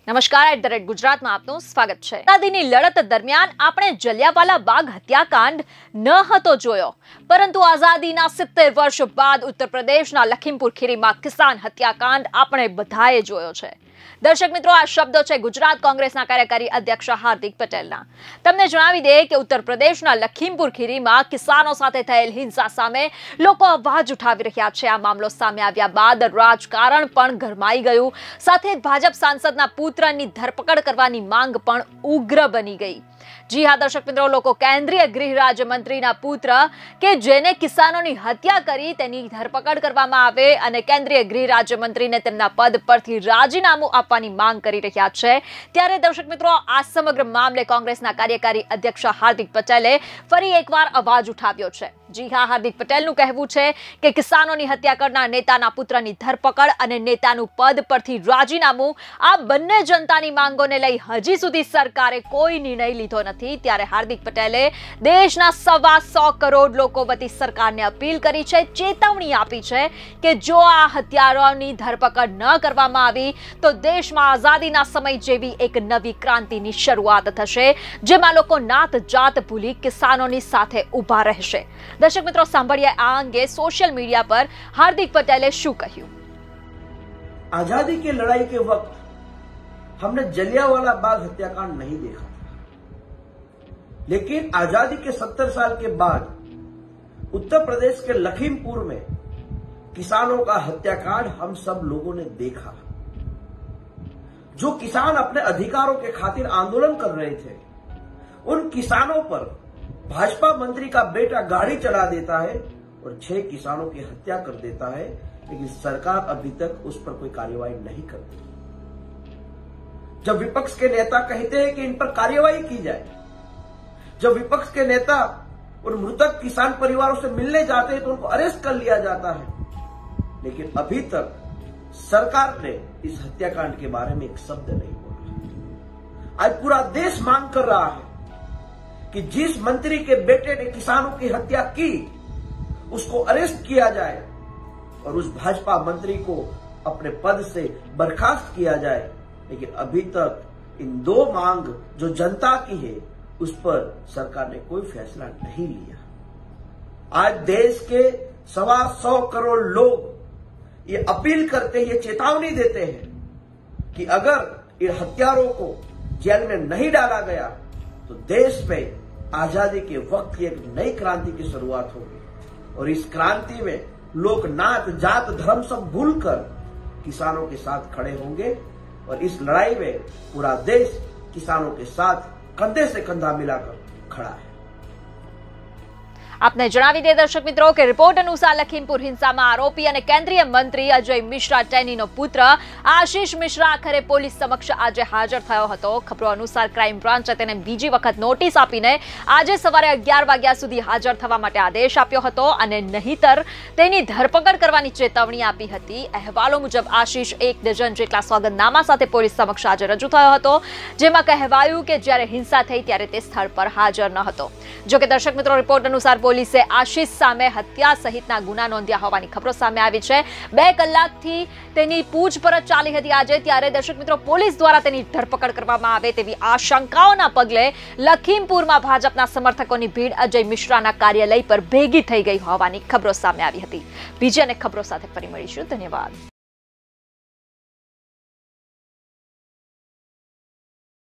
નમસ્કાર @ગુજરાત માં આપનું સ્વાગત છે। આઝાદીની લડત દરમિયાન આપણે જલિયાવાલા બાગ હત્યાકાંડ ન હતો જોયો, પરંતુ આઝાદીના 70 વર્ષ બાદ ઉત્તર પ્રદેશના લખીમપુર ખીરીમાં કિસાન હત્યાકાંડ આપણે બધાએ જોયો છે। દર્શક મિત્રો, આ શબ્દો છે ગુજરાત કોંગ્રેસના કાર્યકારી અધ્યક્ષ હાર્દિક પટેલના। તમને જણાવી દે કે ઉત્તર પ્રદેશના લખીમપુર ખીરીમાં કિસાનો સાથે થયેલ હિંસા સામે લોકો અવાજ ઉઠાવી રહ્યા છે। આ મામલો સામે આવ્યા બાદ રાજકારણ પણ ગરમાઈ ગયું, સાથે ભાજપ સાંસદના પુત્રની ધરપકડ કરવાની માંગ પણ ઉગ્ર બની ગઈ। જી હા દર્શક મિત્રો, લોકો કેન્દ્રીય ગૃહ રાજ્ય મંત્રીના પુત્ર કે જેને કિસાનોની હત્યા કરી તેની ધરપકડ કરવામાં આવે અને કેન્દ્રીય ગૃહ રાજ્ય મંત્રીને તેમના પદ પરથી રાજીનામું આપવાની માંગ કરી રહ્યા છે। ત્યારે દર્શક મિત્રો, આ સમગ્ર મામલે કોંગ્રેસના કાર્યકારી અધ્યક્ષ હાર્દિક પટેલે ફરી એકવાર અવાજ ઉઠાવ્યો છે। જી હા, હાર્દિક પટેલનું કહેવું છે કે કિસાનોની હત્યા કરનાર નેતાના પુત્રની ધરપકડ અને નેતાનું પદ પરથી રાજીનામું, આ બંને જનતાની માંગોને લઈ હજી સુધી સરકારે કોઈ નિર્ણય લીધો નથી। ત્યારે હાર્દિક પટેલે દેશના 125 કરોડ લોકો વતી સરકારને અપીલ કરી છે, ચેતવણી આપી છે કે જો આ હત્યારાઓની ધરપકડ ન કરવામાં આવી તો દેશમાં આઝાદીના સમય જેવી એક નવી ક્રાંતિની શરૂઆત થશે, જેમાં લોકો નાત જાત ભૂલી કિસાનોની સાથે ઊભા રહેશે। દર્શક મિત્રો, સાંભળીએ આ અંગે સોશિयल मीडिया पर हार्दिक पटेले शू कह્યું। आजादी की लड़ाई के वक्त हमने जलियांवाला बाग हत्याकांड नहीं देखा था, लेकिन आजादी के 70 साल के बाद उत्तर प्रदेश के लखीमपुर में किसानों का हत्याकांड हम सब लोगों ने देखा। जो किसान अपने अधिकारों के खातिर आंदोलन कर रहे थे, उन किसानों पर भाजपा मंत्री का बेटा गाड़ी चला देता है और 6 किसानों की हत्या कर देता है, लेकिन सरकार अभी तक उस पर कोई कार्रवाई नहीं करती। जब विपक्ष के नेता कहते हैं कि इन पर कार्रवाई की जाए, जब विपक्ष के नेता उन मृतक किसान परिवारों से मिलने जाते हैं तो उनको अरेस्ट कर लिया जाता है, लेकिन अभी तक सरकार ने इस हत्याकांड के बारे में एक शब्द नहीं बोला। आज पूरा देश मांग कर रहा है कि जिस मंत्री के बेटे ने किसानों की हत्या की उसको अरेस्ट किया जाए और उस भाजपा मंत्री को अपने पद से बर्खास्त किया जाए, लेकिन अभी तक इन 2 मांग जो जनता की है उस पर सरकार ने कोई फैसला नहीं लिया। आज देश के 125 करोड़ लोग ये अपील करते हैं, ये चेतावनी देते हैं कि अगर इन हत्यारों को जेल में नहीं डाला गया तो देश में आजादी के वक्त की एक नई क्रांति की शुरुआत होगी और इस क्रांति में लोग नात जात धर्म सब भूलकर किसानों के साथ खड़े होंगे और इस लड़ाई में पूरा देश किसानों के साथ कंधे से कंधा मिलाकर खड़ा है। आपने जणावी दे दर्शक मित्रों के रिपोर्ट अनुसार लखीमपुर हिंसा में आरोपी और केंद्रीय मंत्री अजय मिश्रा टेनीनो पुत्र आशीष मिश्रा आखरे पोलीस समक्ष आज हाजर थयो हतो। खबरों अनुसार क्राइम ब्रांचे तेने बीजी वखत नोटिस आपीने आज सवारे 11 वाग्या सुधी हाजर थवा माटे आदेश आप्यो हतो अने नहीतर तेनी धरपकड़ करवानी चेतवणी आपी हती। अहेवालो मुजब आशीष 1 डजन जेटला सोगंदनामा साथे पोलीस समक्ष आज रजू थयो हतो, जेमां कहेवायुं के ज्यारे हिंसा थई त्यारे ते स्थळ पर हाजर न हतो। जो के दर्शक मित्रों, रिपोर्ट अनुसार પોલીસે આશિષ સામે હત્યા સહિતના ગુના નોંધ્યા હોવાની ખબરો સામે આવી છે। 2 કલાકથી તેની પૂછપરછ ચાલી હતી આજે, ત્યારે દર્શક મિત્રો પોલીસ દ્વારા તેની ધરપકડ કરવામાં આવે તેવી આશંકાઓના પગલે લખીમપુરમાં ભાજપના સમર્થકોની ભીડ અજય મિશ્રાના કાર્યાલય પર ભેગી થઈ ગઈ હોવાની ખબરો સામે આવી હતી। બીજી અનેક ખબરો સાથે ફરી મળીશું। ધન્યવાદ।